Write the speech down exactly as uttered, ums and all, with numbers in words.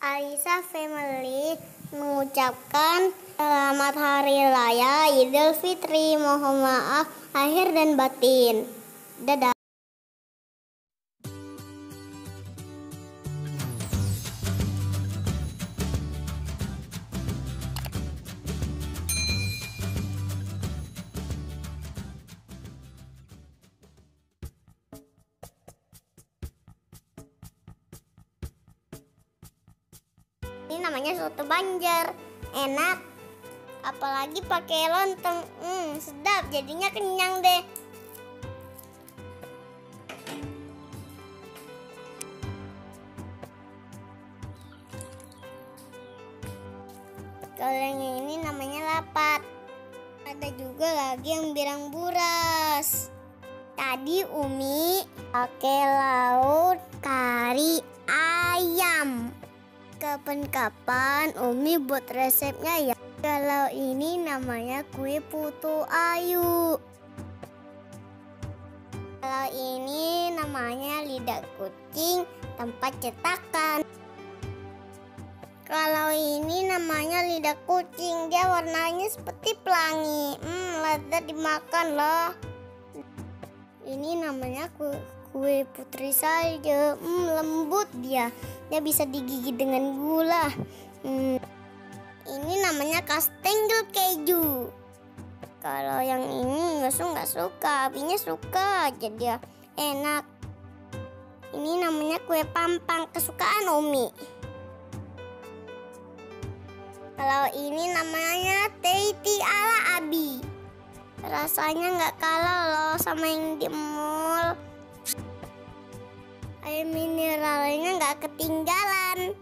Alisa Family mengucapkan selamat hari raya Idul Fitri. Mohon maaf lahir dan batin. Dadah. Ini namanya soto Banjar, enak, apalagi pakai lontong, hmm, sedap, jadinya kenyang deh. Kalau yang ini namanya lapat, ada juga lagi yang birang buras. Tadi Umi pakai lauk kari ayam. Kapan-kapan Umi buat resepnya ya. Kalau ini namanya kue putu ayu. Kalau ini namanya lidah kucing tempat cetakan. Kalau ini namanya lidah kucing, dia warnanya seperti pelangi. Hmm, lezat dimakan loh. Ini namanya kue, kue putri salju. Hmm, lembut dia. Dia bisa digigit dengan gula. Hmm. Ini namanya kastengel keju. Kalau yang ini Yusuf nggak suka, abinya suka, jadi enak. Ini namanya kue pampang kesukaan Umi. Kalau ini namanya Teiti ala Abi. Rasanya nggak kalah loh sama yang di mall. Air mineralnya nggak ketinggalan.